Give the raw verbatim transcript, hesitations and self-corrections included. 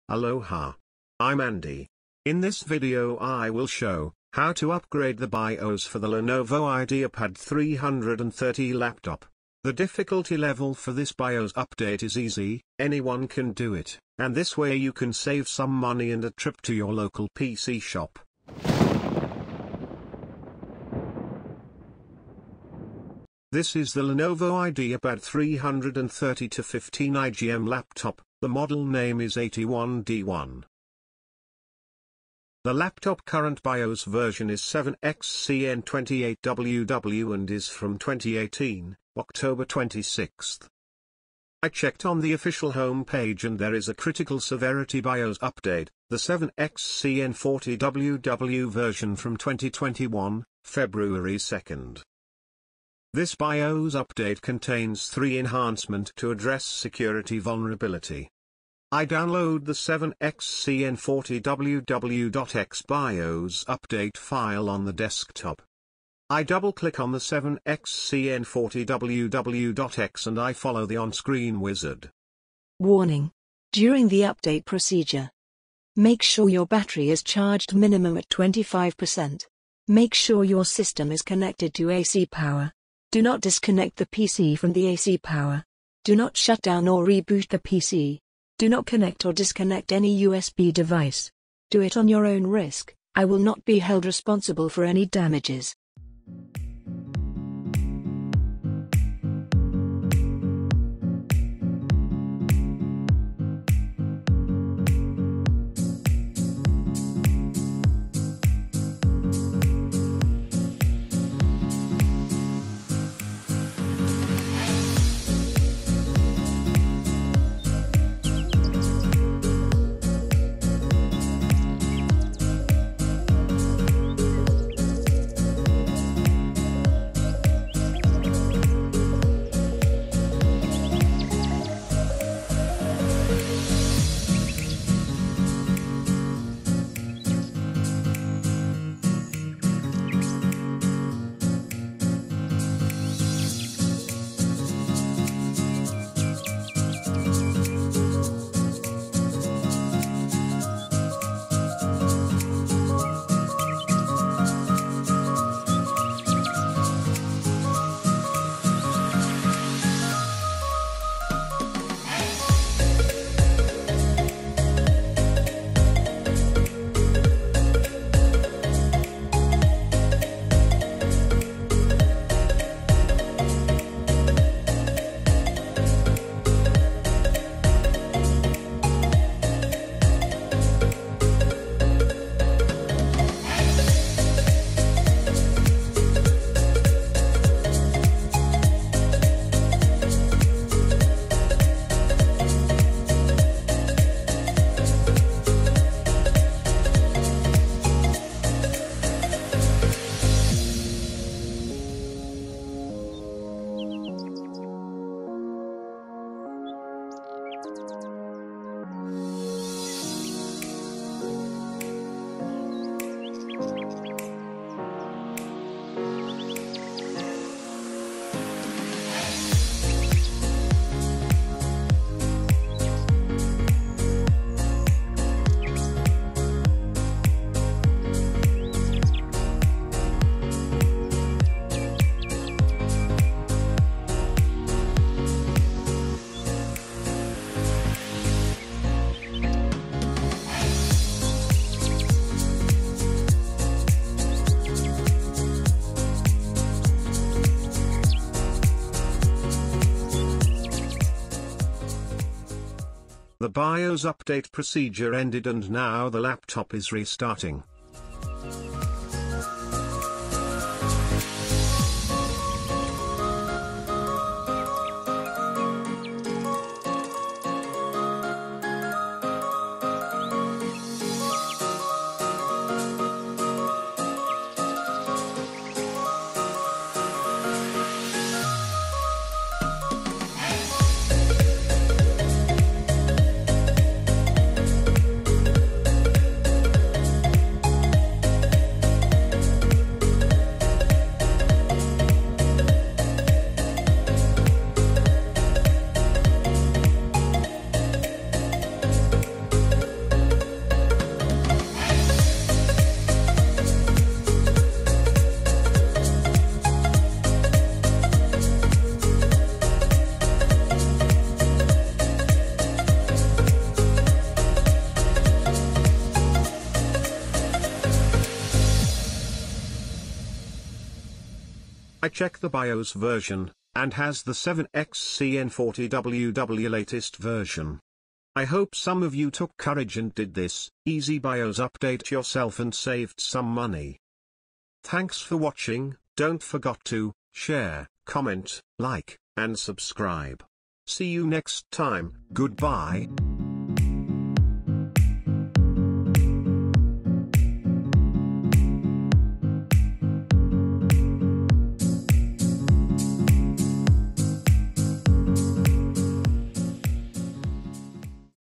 Aloha. I'm Andy. In this video I will show how to upgrade the BIOS for the Lenovo IdeaPad three thirty laptop. The difficulty level for this BIOS update is easy, anyone can do it, and this way you can save some money and a trip to your local P C shop. This is the Lenovo IdeaPad three thirty to fifteen I G M laptop. The model name is eighty-one D one. The laptop current BIOS version is seven X C N twenty-eight W W and is from twenty eighteen, October twenty-sixth. I checked on the official home page and there is a critical severity BIOS update, the seven X C N forty W W version from twenty twenty-one, February second. This BIOS update contains three enhancements to address security vulnerability. I download the seven X C N forty W W.x BIOS update file on the desktop. I double-click on the seven X C N forty W W.x and I follow the on-screen wizard. Warning. During the update procedure, make sure your battery is charged minimum at twenty-five percent. Make sure your system is connected to A C power. Do not disconnect the P C from the A C power. Do not shut down or reboot the P C. Do not connect or disconnect any U S B device. Do it on your own risk. I will not be held responsible for any damages. The BIOS update procedure ended and now the laptop is restarting. I checked the BIOS version, and has the seven X C N forty W W latest version. I hope some of you took courage and did this easy BIOS update yourself and saved some money. Thanks for watching. Don't forget to share, comment, like, and subscribe. See you next time. Goodbye.